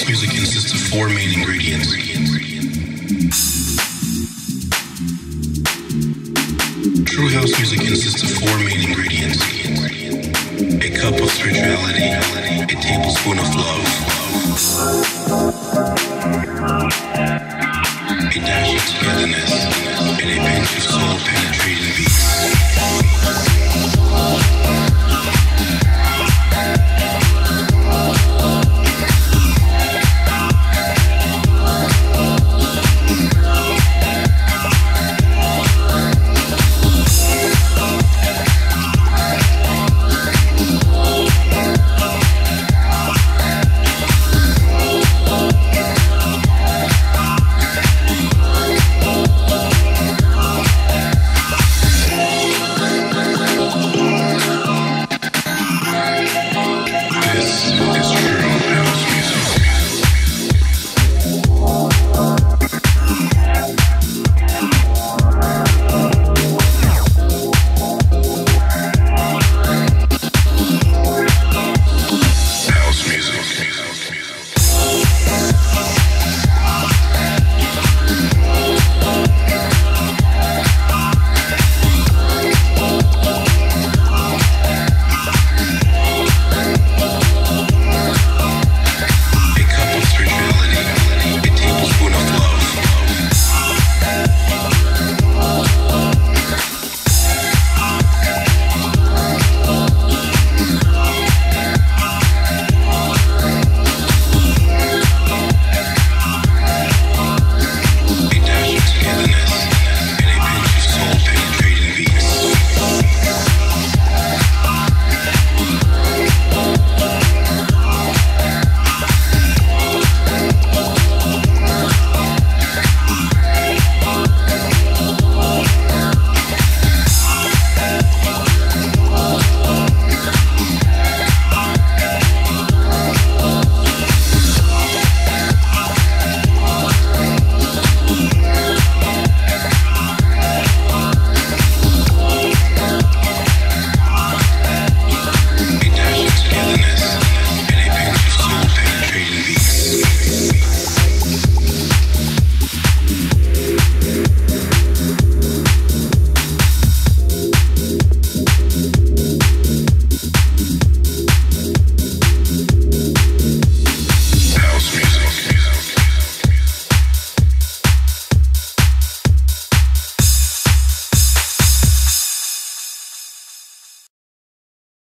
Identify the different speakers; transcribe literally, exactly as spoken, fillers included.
Speaker 1: music consists of four main ingredients. True house music consists of four main ingredients. A cup of spirituality, a tablespoon of love, a dash of togetherness, and a pinch of soul-penetrating